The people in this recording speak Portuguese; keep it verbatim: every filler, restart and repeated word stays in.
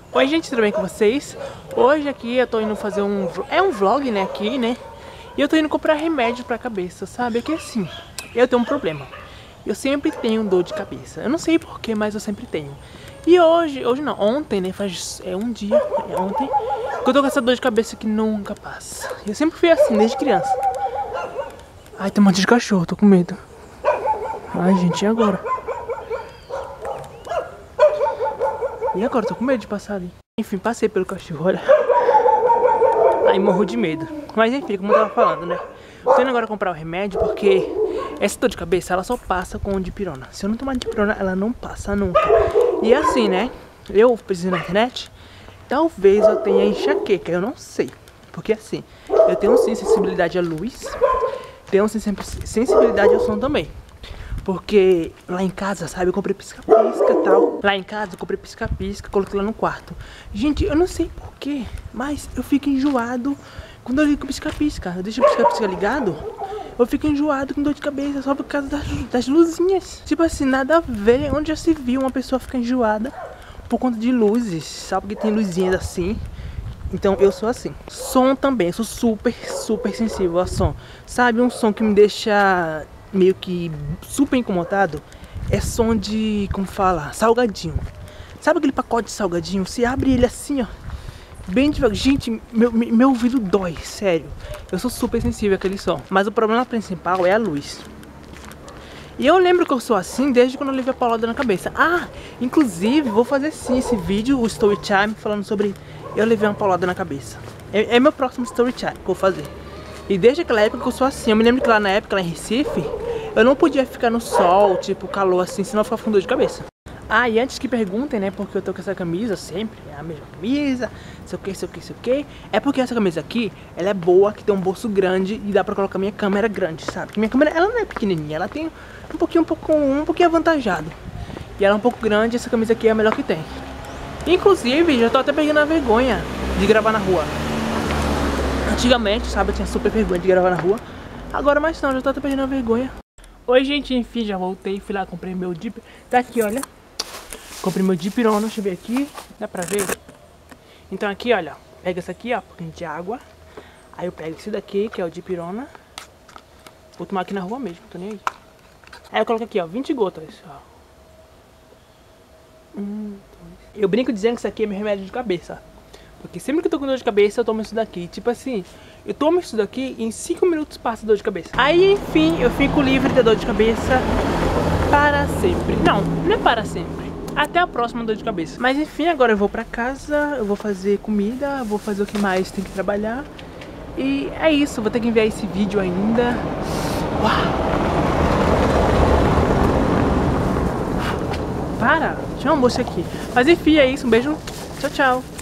Oi gente, tudo bem com vocês? Hoje aqui eu tô indo fazer um... É um vlog, né, aqui, né? E eu tô indo comprar remédio pra cabeça, sabe? É que assim, eu tenho um problema. Eu sempre tenho dor de cabeça. Eu não sei porquê, mas eu sempre tenho. E hoje, hoje não, ontem, né? Faz é um dia, é ontem, que eu tô com essa dor de cabeça que nunca passa. Eu sempre fui assim, desde criança. Ai, tem um monte de cachorro, tô com medo. Ai, gente, e agora? E agora? Tô com medo de passar ali. Enfim, passei pelo cachorro, olha. Aí morro de medo. Mas enfim, como eu tava falando, né? Tô indo agora comprar o remédio porque essa dor de cabeça, ela só passa com dipirona. Se eu não tomar dipirona, ela não passa nunca. E assim, né? Eu pesquisei na internet, talvez eu tenha enxaqueca, eu não sei. Porque assim, eu tenho sim sensibilidade à luz, tenho sim sensibilidade ao som também. Porque lá em casa, sabe, eu comprei pisca-pisca e tal. Lá em casa eu comprei pisca-pisca, coloquei lá no quarto. Gente, eu não sei porquê, mas eu fico enjoado quando eu ligo o pisca-pisca. Eu deixo o pisca-pisca ligado, eu fico enjoado com dor de cabeça só por causa das, das luzinhas. Tipo assim, nada a ver. Onde já se viu uma pessoa ficar enjoada por conta de luzes, sabe, porque tem luzinhas assim. Então eu sou assim. Som também, eu sou super, super sensível a som. Sabe, um som que me deixa meio que super incomodado é som de, como fala, salgadinho. Sabe aquele pacote de salgadinho? Você abre ele assim, ó, bem devagar. Gente, meu, meu ouvido dói, sério. Eu sou super sensível àquele som. Mas o problema principal é a luz. E eu lembro que eu sou assim desde quando eu levei a paulada na cabeça. Ah, inclusive, vou fazer sim esse vídeo, o Story Time, falando sobre eu levei uma paulada na cabeça. É, é meu próximo Story Time que eu vou fazer. E desde aquela época que eu sou assim. Eu me lembro que lá na época, lá em Recife, eu não podia ficar no sol, tipo, calor assim, senão eu ficava com dor de cabeça. Ah, e antes que perguntem, né, porque eu tô com essa camisa sempre, é a mesma camisa, sei o que, sei o que, sei o que. É porque essa camisa aqui, ela é boa, que tem um bolso grande e dá pra colocar minha câmera grande, sabe? Que minha câmera, ela não é pequenininha, ela tem um pouquinho, um pouco, um pouquinho avantajado. E ela é um pouco grande, essa camisa aqui é a melhor que tem. Inclusive, já tô até pegando a vergonha de gravar na rua. Antigamente, sabe, eu tinha super vergonha de gravar na rua. Agora mais não, já tô até perdendo a vergonha. Oi gente, enfim, já voltei, fui lá, comprei meu dip. Tá aqui, olha. Comprei meu dipirona, deixa eu ver aqui. Dá pra ver? Então aqui, olha, pega essa aqui, ó, um pouquinho de água. Aí eu pego esse daqui, que é o dipirona. Vou tomar aqui na rua mesmo, tô nem aí. Aí eu coloco aqui, ó, vinte gotas, ó. Hum, eu brinco dizendo que isso aqui é meu remédio de cabeça. Porque sempre que eu tô com dor de cabeça, eu tomo isso daqui. Tipo assim, eu tomo isso daqui e em cinco minutos passa a dor de cabeça. Aí, enfim, eu fico livre da dor de cabeça para sempre. Não, não é para sempre. Até a próxima dor de cabeça. Mas enfim, agora eu vou pra casa, eu vou fazer comida, vou fazer o que mais tem que trabalhar. E é isso, vou ter que enviar esse vídeo ainda. Uau. Para, tinha uma moça aqui. Mas enfim, é isso, um beijo, tchau, tchau.